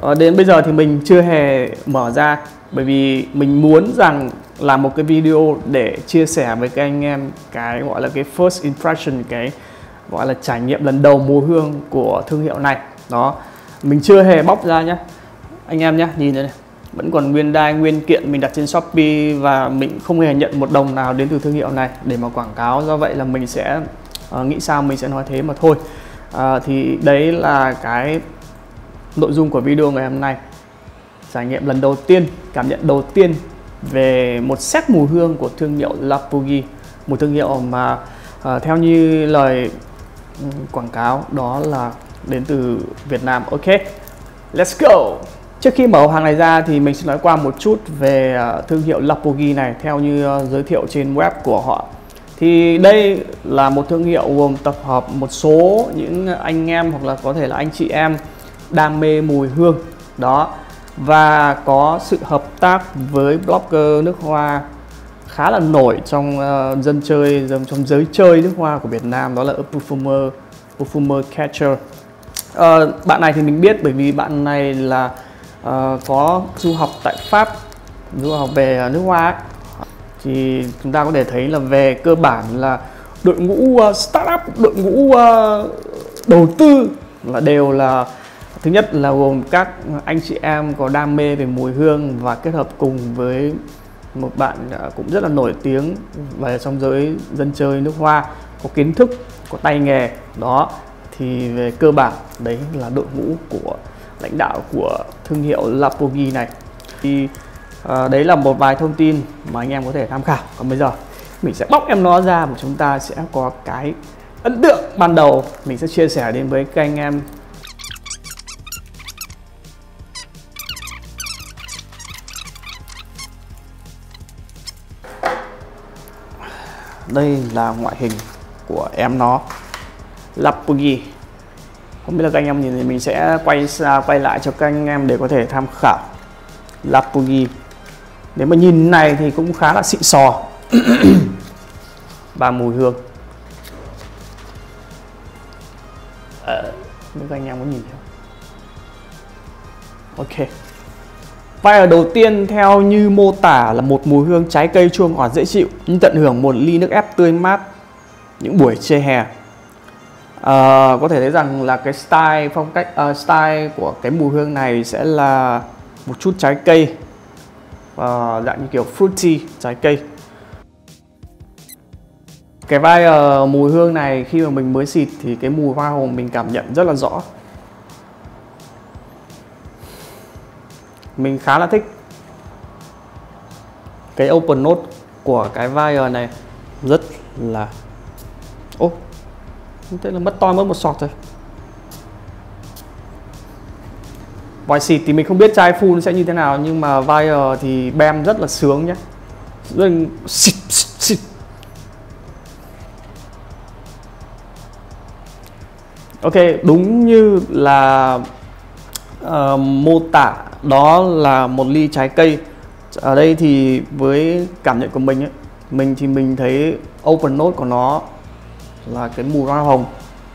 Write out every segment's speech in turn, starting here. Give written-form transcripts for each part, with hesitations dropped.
Đến bây giờ thì mình chưa hề mở ra, bởi vì mình muốn rằng làm một cái video để chia sẻ với các anh em cái gọi là cái first impression, cái gọi là trải nghiệm lần đầu mùi hương của thương hiệu này. Đó, mình chưa hề bóc ra nhé anh em nhé, nhìn đây này, vẫn còn nguyên đai nguyên kiện mình đặt trên Shopee và mình không hề nhận một đồng nào đến từ thương hiệu này để mà quảng cáo. Do vậy là mình sẽ nghĩ sao mình sẽ nói thế mà thôi. Thì đấy là cái nội dung của video ngày hôm nay. Trải nghiệm lần đầu tiên, cảm nhận đầu tiên về một set mùi hương của thương hiệu La Puggy, một thương hiệu mà theo như lời quảng cáo đó là đến từ Việt Nam. Ok, let's go. Trước khi mở hộp hàng này ra thì mình sẽ nói qua một chút về thương hiệu La Puggy này. Theo như giới thiệu trên web của họ thì đây là một thương hiệu gồm tập hợp một số những anh em hoặc là có thể là anh chị em đam mê mùi hương đó, và có sự hợp tác với blogger nước hoa khá là nổi trong trong giới chơi nước hoa của Việt Nam, đó là Perfumer Catcher. Bạn này thì mình biết bởi vì bạn này là có du học tại Pháp, du học về nước hoa ấy. Thì chúng ta có thể thấy là về cơ bản là đội ngũ startup, đội ngũ đầu tư là đều là, thứ nhất là gồm các anh chị em có đam mê về mùi hương và kết hợp cùng với một bạn cũng rất là nổi tiếng và trong giới dân chơi nước hoa, có kiến thức, có tay nghề đó. Thì về cơ bản đấy là đội ngũ của lãnh đạo của thương hiệu La Puggy này. Thì đấy là một vài thông tin mà anh em có thể tham khảo. Còn bây giờ mình sẽ bóc em nó ra và chúng ta sẽ có cái ấn tượng ban đầu mình sẽ chia sẻ đến với các anh em. Đây là ngoại hình của em nó La Puggy. Không biết là các anh em nhìn thì mình sẽ quay lại cho các anh em để có thể tham khảo. La Puggy nếu mà nhìn này thì cũng khá là xịn sò. Và mùi hương các anh em có nhìn không? Ok, vai ở đầu tiên theo như mô tả là một mùi hương trái cây chua ngọt dễ chịu, nhưng tận hưởng một ly nước ép tươi mát những buổi trưa hè. Có thể thấy rằng là cái style của cái mùi hương này sẽ là một chút trái cây, dạng như kiểu fruity, trái cây. Cái vai mùi hương này khi mà mình mới xịt thì cái mùi hoa hồng mình cảm nhận rất là rõ. Mình khá là thích cái open note của cái vai này, rất là thế là mất một sọt rồi. Vòi xịt thì mình không biết chai full sẽ như thế nào, nhưng mà vai thì bem rất là sướng nhé, rất là xịt. Ok, đúng như là mô tả, đó là một ly trái cây. Ở đây thì với cảm nhận của mình ấy, mình thấy open note của nó là cái mùi hoa hồng.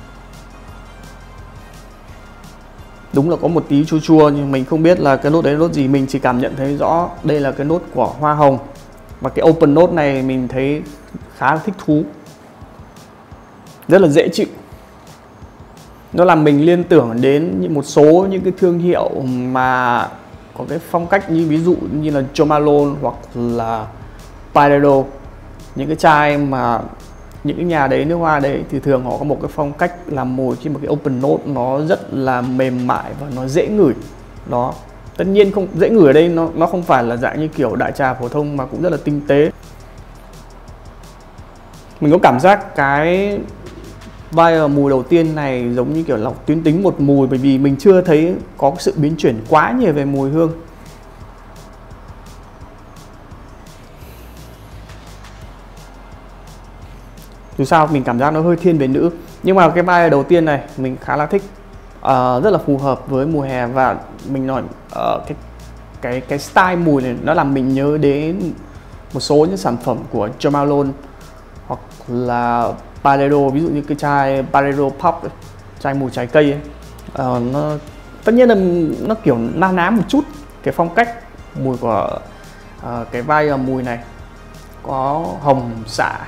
Đúng là có một tí chua chua nhưng mình không biết là cái nốt đấy là nốt gì, mình chỉ cảm nhận thấy rõ đây là cái nốt của hoa hồng. Và cái open note này mình thấy khá là thích thú, rất là dễ chịu. Nó làm mình liên tưởng đến một số những cái thương hiệu mà có cái phong cách như ví dụ như là Jo Malone hoặc là Paredo. Những cái chai mà những cái nhà đấy, nước hoa đấy thì thường họ có một cái phong cách làm mùi khi mà cái open note nó rất là mềm mại và nó dễ ngửi. Đó, tất nhiên không dễ ngửi ở đây nó không phải là dạng như kiểu đại trà phổ thông mà cũng rất là tinh tế. Mình có cảm giác cái vai mùi đầu tiên này giống như kiểu là tuyến tính một mùi, bởi vì mình chưa thấy có sự biến chuyển quá nhiều về mùi hương. Dù sao mình cảm giác nó hơi thiên về nữ, nhưng mà cái vai đầu tiên này mình khá là thích, rất là phù hợp với mùa hè. Và mình nói cái style mùi này nó làm mình nhớ đến một số những sản phẩm của Jo Malone hoặc là Paredo, ví dụ như cái chai Paredo Pop ấy, chai mùi trái cây ấy. Nó Tất nhiên là nó kiểu na ná một chút cái phong cách mùi của cái vai mùi này, có hồng xả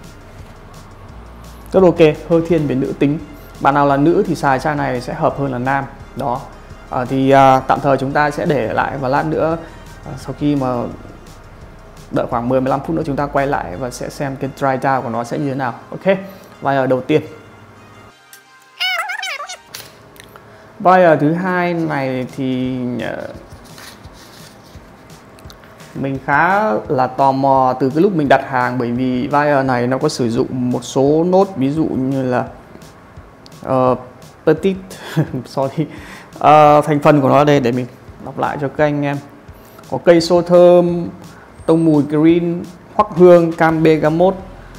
rất ok, hơi thiên về nữ tính. Bạn nào là nữ thì xài chai này sẽ hợp hơn là nam đó. Tạm thời chúng ta sẽ để lại và lát nữa sau khi mà đợi khoảng 10-15 phút nữa chúng ta quay lại và sẽ xem cái dry down của nó sẽ như thế nào. Ok, vai đầu tiên. Vai thứ hai này thì mình khá là tò mò từ cái lúc mình đặt hàng, bởi vì vai này nó có sử dụng một số nốt ví dụ như là petit sorry, thành phần của nó đây để mình đọc lại cho các anh em. Có cây xô thơm, tông mùi green, hoắc hương, cam bergamot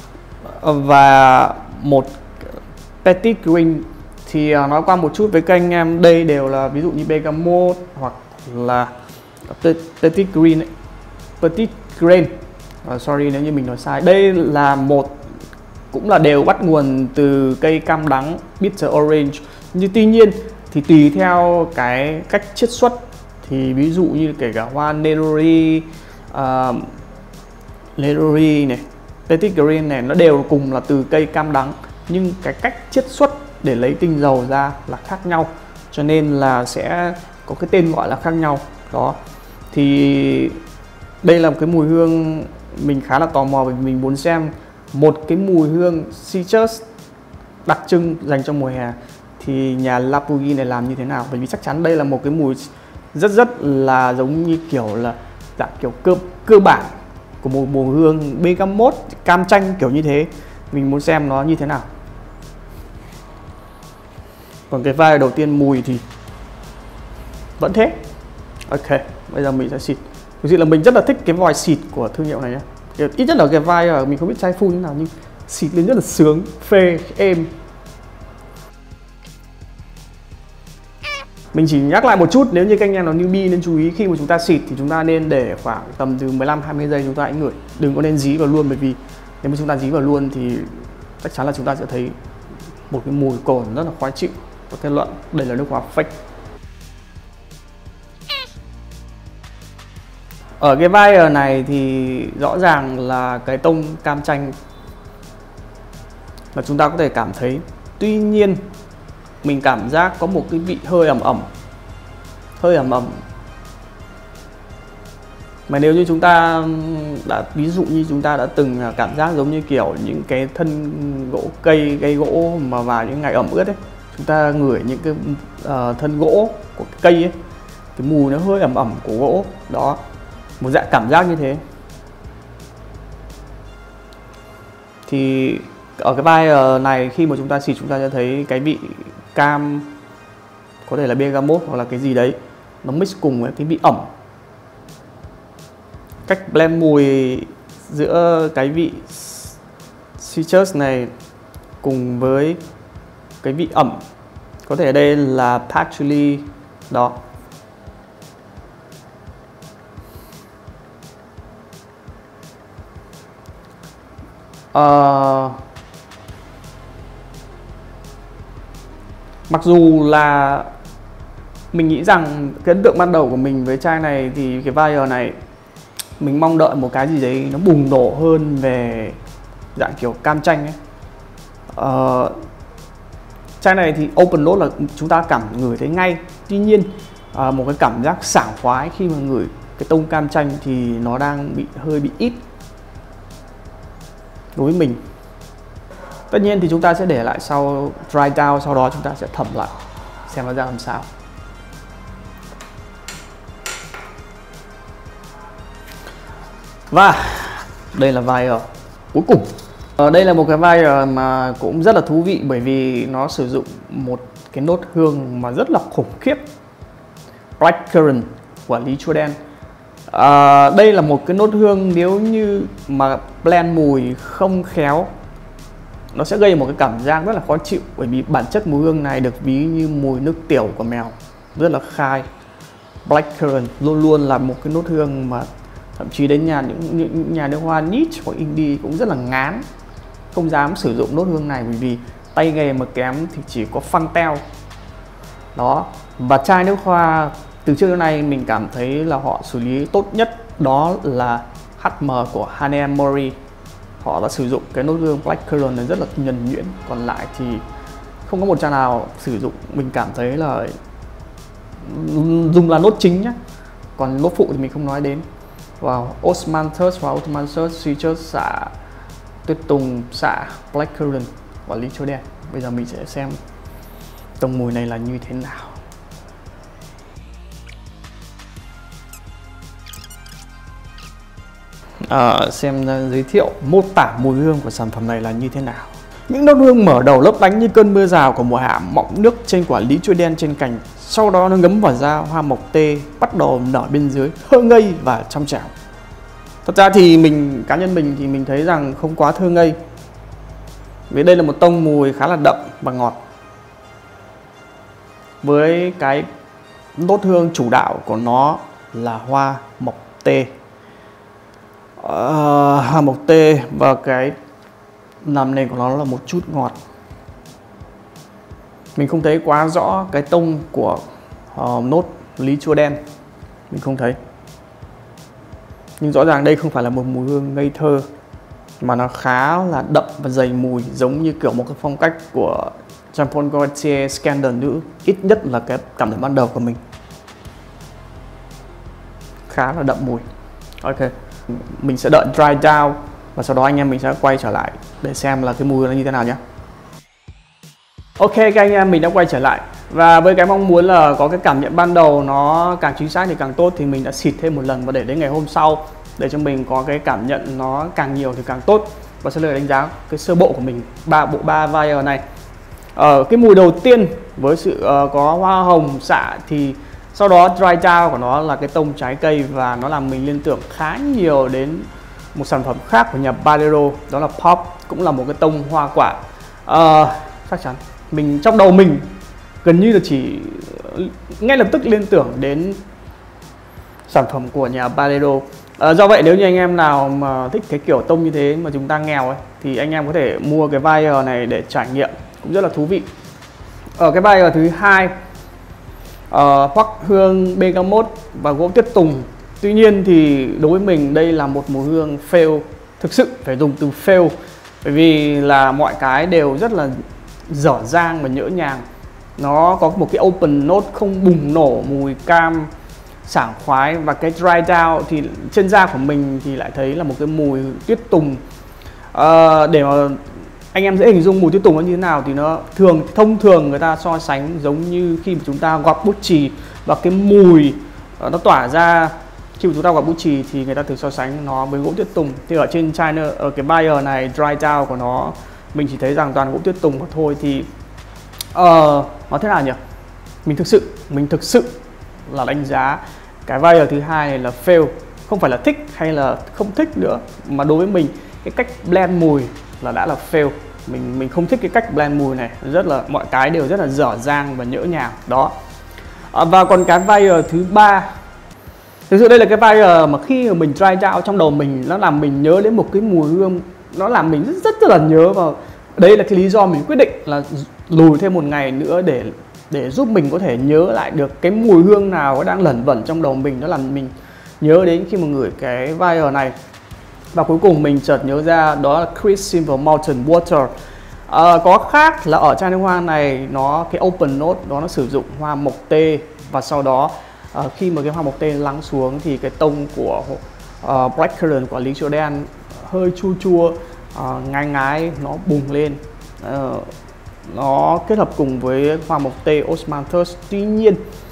và một petit green. Thì nói qua một chút với các anh em, đây đều là ví dụ như bergamot hoặc là petit green ấy. Petit grain, sorry nếu như mình nói sai. Đây là cũng là đều bắt nguồn từ cây cam đắng bitter orange. Nhưng tuy nhiên thì tùy theo cái cách chiết xuất, thì ví dụ như kể cả hoa Nerori này, petit grain này, nó đều cùng là từ cây cam đắng, nhưng cái cách chiết xuất để lấy tinh dầu ra là khác nhau, cho nên là sẽ có cái tên gọi là khác nhau đó. Thì đây là một cái mùi hương mình khá là tò mò, bởi vì mình muốn xem một cái mùi hương citrus đặc trưng dành cho mùa hè thì nhà La Puggy này làm như thế nào. Bởi vì chắc chắn đây là một cái mùi rất là giống như kiểu là dạng kiểu cơ bản của một mùi hương bergamot, cam chanh kiểu như thế. Mình muốn xem nó như thế nào. Còn cái vai đầu tiên mùi thì vẫn thế. Ok, bây giờ mình sẽ xịt. Thực sự là mình rất là thích cái vòi xịt của thương hiệu này nhé. Ít nhất là cái vai mình không biết chai full như nào, nhưng xịt lên rất là sướng, phê, êm. Mình chỉ nhắc lại một chút, nếu như các anh em nào newbie nên chú ý khi mà chúng ta xịt thì chúng ta nên để khoảng tầm từ 15-20 giây chúng ta hãy ngửi. Đừng có nên dí vào luôn, bởi vì nếu mà chúng ta dí vào luôn thì chắc chắn là chúng ta sẽ thấy một cái mùi cồn rất là khó chịu. Và kết luận đây là nước hoa fake. Ở cái vai này thì rõ ràng là cái tông cam chanh là chúng ta có thể cảm thấy. Tuy nhiên mình cảm giác có một cái vị hơi ẩm ẩm. Mà nếu như chúng ta ví dụ như chúng ta đã từng cảm giác giống như kiểu những cái thân gỗ cây gỗ mà vào những ngày ẩm ướt ấy, chúng ta ngửi những cái thân gỗ của cái cây ấy, cái mùi nó hơi ẩm của gỗ đó, một dạng cảm giác như thế. Thì ở cái vai này khi mà chúng ta xịt chúng ta sẽ thấy cái vị cam, có thể là bergamot hoặc là cái gì đấy, nó mix cùng với cái vị ẩm. Cách blend mùi giữa cái vị citrus này cùng với cái vị ẩm, có thể ở đây là patchouli đó. Mặc dù là mình nghĩ rằng cái ấn tượng ban đầu của mình với chai này thì cái vai này mình mong đợi một cái gì đấy nó bùng nổ hơn về dạng kiểu cam chanh ấy. Chai này thì open nốt là chúng ta ngửi thấy ngay. Tuy nhiên một cái cảm giác sảng khoái khi mà ngửi cái tông cam chanh thì nó đang hơi bị ít đối với mình. Tất nhiên thì chúng ta sẽ để lại sau dry down, sau đó chúng ta sẽ thẩm lại xem nó ra làm sao. Và đây là vai cuối cùng. Đây là một cái vai mà cũng rất là thú vị, bởi vì nó sử dụng một cái nốt hương mà rất là khủng khiếp, Blackcurrant của Lý Chua Đen. Đây là một cái nốt hương nếu như mà blend mùi không khéo nó sẽ gây một cái cảm giác rất là khó chịu, bởi vì bản chất mùi hương này được ví như mùi nước tiểu của mèo, rất là khai. Blackcurrant luôn luôn là một cái nốt hương mà thậm chí đến những nhà nước hoa niche hoặc indie cũng rất là ngán, không dám sử dụng nốt hương này, bởi vì tay nghề mà kém thì chỉ có Fantel đó. Và chai nước hoa từ trước đến nay mình cảm thấy là họ xử lý tốt nhất đó là HM của Hanem Mori. Họ đã sử dụng cái nốt hương Blackcurrant này rất là nhuần nhuyễn, còn lại thì không có một chai nào sử dụng mình cảm thấy là dùng là nốt chính nhé, còn nốt phụ thì mình không nói đến. Wow, Osmanthus và Osmanthus, Citrus, xạ tuyết tùng, xạ Blackcurrant và lý chua đen. Bây giờ mình sẽ xem tông mùi này là như thế nào. Xem giới thiệu mô tả mùi hương của sản phẩm này là như thế nào. Những nốt hương mở đầu lấp lánh như cơn mưa rào của mùa hạ, mọng nước trên quả lý chua đen trên cành, sau đó nó ngấm vào da hoa mộc tê bắt đầu nở bên dưới, thơ ngây và trong trẻo. Thật ra thì cá nhân mình thì mình thấy rằng không quá thơ ngây, vì đây là một tông mùi khá là đậm và ngọt, với cái nốt hương chủ đạo của nó là hoa mộc tê. Hoa mộc tê và cái làm nền của nó là một chút ngọt. Mình không thấy quá rõ cái tông của nốt lý chua đen, mình không thấy. Nhưng rõ ràng đây không phải là một mùi hương ngây thơ, mà nó khá là đậm và dày mùi, giống như kiểu một cái phong cách của Jean Paul Gaultier Scandal nữ. Ít nhất là cái cảm nhận ban đầu của mình, khá là đậm mùi. Ok, mình sẽ đợi dry down và sau đó anh em mình sẽ quay trở lại để xem là cái mùi nó như thế nào nhé. Ok các anh em, mình đã quay trở lại và với cái mong muốn là có cái cảm nhận ban đầu nó càng chính xác thì càng tốt, thì mình đã xịt thêm một lần và để đến ngày hôm sau để cho mình có cái cảm nhận nó càng nhiều thì càng tốt. Và sẽ lời đánh giá cái sơ bộ của mình bộ ba vial này. Cái mùi đầu tiên với sự có hoa hồng xạ, thì sau đó dry down của nó là cái tông trái cây và nó làm mình liên tưởng khá nhiều đến một sản phẩm khác của nhà Padero, đó là Pop, cũng là một cái tông hoa quả. Chắc chắn mình trong đầu mình gần như là chỉ ngay lập tức liên tưởng đến sản phẩm của nhà Padero. Do vậy nếu như anh em nào mà thích cái kiểu tông như thế mà chúng ta nghèo ấy, thì anh em có thể mua cái vial này để trải nghiệm, cũng rất là thú vị. Ở cái vial thứ hai, hoắc hương bergamot và gỗ tuyết tùng. Tuy nhiên thì đối với mình đây là một mùi hương fail, thực sự phải dùng từ fail, bởi vì là mọi cái đều rất là dở dang và nhỡ nhàng. Nó có một cái open note không bùng nổ mùi cam sảng khoái, và cái dry down thì trên da của mình thì lại thấy là một cái mùi tuyết tùng. Để mà anh em dễ hình dung mùi tuyết tùng nó như thế nào thì nó thông thường người ta so sánh giống như khi mà chúng ta gọt bút chì, và cái mùi nó tỏa ra khi mà chúng ta gọt bút chì thì người ta thường so sánh nó với gỗ tuyết tùng. Thì ở trên China, ở cái buyer này, dry down của nó mình chỉ thấy rằng toàn gỗ tuyết tùng thôi. Thì nó thế nào nhỉ, mình thực sự là đánh giá cái vial thứ hai này là fail, không phải là thích hay là không thích nữa, mà đối với mình cái cách blend mùi là đã là fail. Mình không thích cái cách blend mùi này, rất là mọi cái đều rất là dở dang và nhỡ nhàng đó. Và còn cái vial thứ ba, thực sự đây là cái vial mà khi mà mình dry down trong đầu mình, nó làm mình nhớ đến một cái mùi hương, nó làm mình rất là nhớ vào. Đấy là cái lý do mình quyết định là lùi thêm một ngày nữa để giúp mình có thể nhớ lại được cái mùi hương nào đang lẩn vẩn trong đầu mình, nó làm mình nhớ đến khi mà ngửi cái vial này. Và cuối cùng mình chợt nhớ ra đó là Chris Silver Mountain Water. Có khác là ở chai nước hoa này nó cái open note đó nó sử dụng hoa mộc tê, và sau đó khi mà cái hoa mộc tê lắng xuống thì cái tông của Blackcurrant của lý chua đen hơi chua chua, ngai ngái nó bùng lên. Nó kết hợp cùng với hoa mộc tê Osmanthus. Tuy nhiên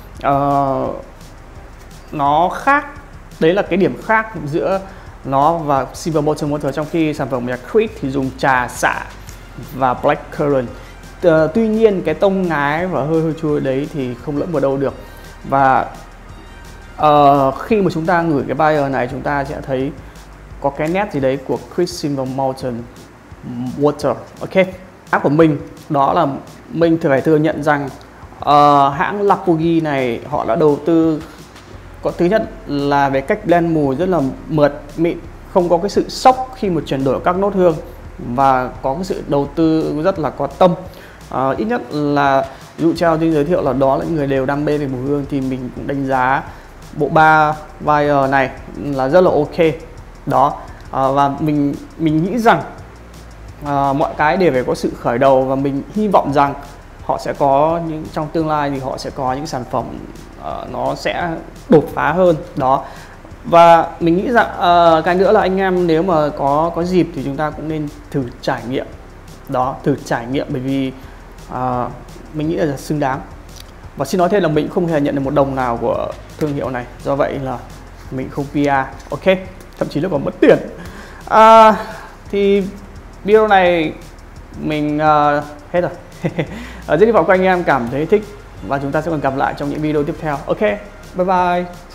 nó khác, đấy là cái điểm khác giữa nó và Silver Mountain Water, trong khi sản phẩm nhà Creek thì dùng trà xạ và Blackcurrant. Tuy nhiên cái tông ngái và hơi chua đấy thì không lẫn vào đâu được. Và khi mà chúng ta ngửi cái vial này, chúng ta sẽ thấy có cái nét gì đấy của Chris Silver Mountain Water. Ok, áp của mình đó là mình phải thừa nhận rằng hãng La Puggy này họ đã đầu tư, có thứ nhất là về cách blend mùi rất là mượt mịn, không có cái sự sốc khi mà chuyển đổi các nốt hương, và có cái sự đầu tư rất là có tâm. Ít nhất là Ví dụ treo tin giới thiệu là đó là những người đều đam mê về mùi hương, thì mình cũng đánh giá bộ 3 buyer này là rất là ok đó. Và mình nghĩ rằng mọi cái đều phải có sự khởi đầu, và mình hy vọng rằng họ sẽ có trong tương lai thì họ sẽ có những sản phẩm nó sẽ đột phá hơn đó. Và mình nghĩ rằng cái nữa là anh em nếu mà có dịp thì chúng ta cũng nên thử trải nghiệm đó, thử trải nghiệm, bởi vì mình nghĩ là xứng đáng. Và xin nói thêm là mình không hề nhận được một đồng nào của thương hiệu này, do vậy là mình không PR, ok, thậm chí là còn mất tiền. Thì video này mình hết rồi. Rất hy vọng các anh em cảm thấy thích, và chúng ta sẽ còn gặp lại trong những video tiếp theo. Ok, bye bye.